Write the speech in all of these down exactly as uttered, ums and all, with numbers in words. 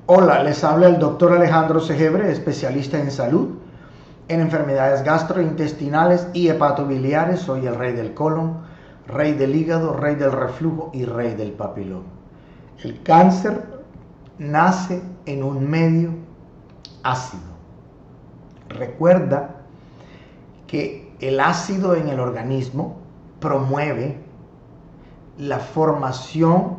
Hola, les habla el doctor Alejandro Segebre, especialista en salud, en enfermedades gastrointestinales y hepatobiliares. Soy el rey del colon, rey del hígado, rey del reflujo y rey del papiloma. El cáncer nace en un medio ácido. Recuerda que el ácido en el organismo promueve la formación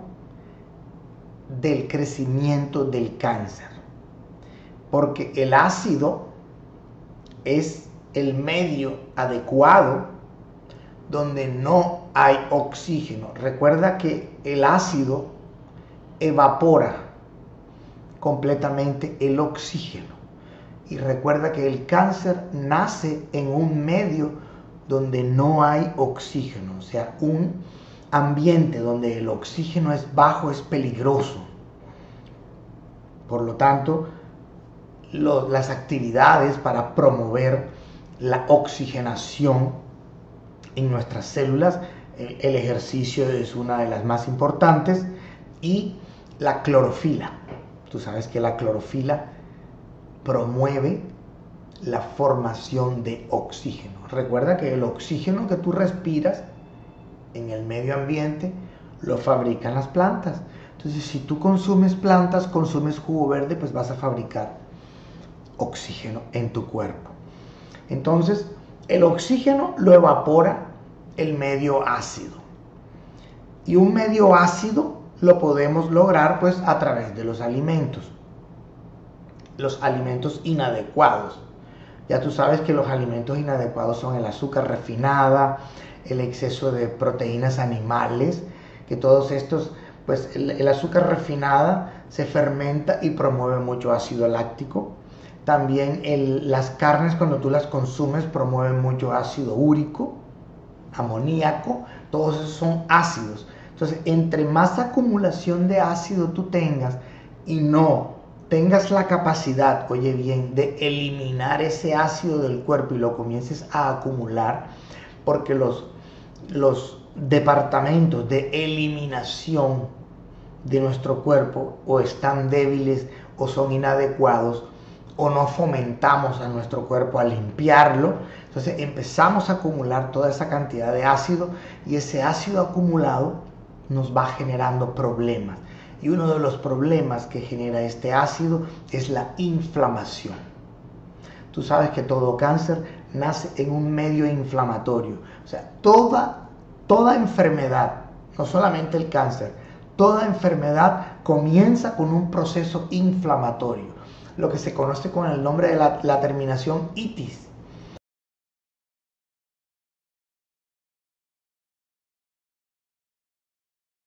del crecimiento del cáncer, porque el ácido es el medio adecuado donde no hay oxígeno. Recuerda que el ácido evapora completamente el oxígeno, y recuerda que el cáncer nace en un medio donde no hay oxígeno, o sea, un ambiente donde el oxígeno es bajo, es peligroso. Por lo tanto, lo, las actividades para promover la oxigenación en nuestras células, el, el ejercicio es una de las más importantes, y la clorofila. Tú sabes que la clorofila promueve la formación de oxígeno. Recuerda que el oxígeno que tú respiras en el medio ambiente lo fabrican las plantas. Entonces, si tú consumes plantas, consumes jugo verde, pues vas a fabricar oxígeno en tu cuerpo. Entonces, el oxígeno lo evapora el medio ácido. Y un medio ácido lo podemos lograr pues a través de los alimentos. Los alimentos inadecuados. Ya tú sabes que los alimentos inadecuados son el azúcar refinada, el exceso de proteínas animales, que todos estos, pues el, el azúcar refinada se fermenta y promueve mucho ácido láctico. También el, las carnes, cuando tú las consumes, promueven mucho ácido úrico, amoníaco, todos esos son ácidos. Entonces, entre más acumulación de ácido tú tengas y no tengas la capacidad, oye bien, de eliminar ese ácido del cuerpo y lo comiences a acumular, porque los, los departamentos de eliminación de nuestro cuerpo o están débiles o son inadecuados, o no fomentamos a nuestro cuerpo a limpiarlo, entonces empezamos a acumular toda esa cantidad de ácido, y ese ácido acumulado nos va generando problemas. Y uno de los problemas que genera este ácido es la inflamación. Tú sabes que todo cáncer nace en un medio inflamatorio. O sea, toda, toda enfermedad, no solamente el cáncer, toda enfermedad comienza con un proceso inflamatorio, lo que se conoce con el nombre de la, la terminación itis.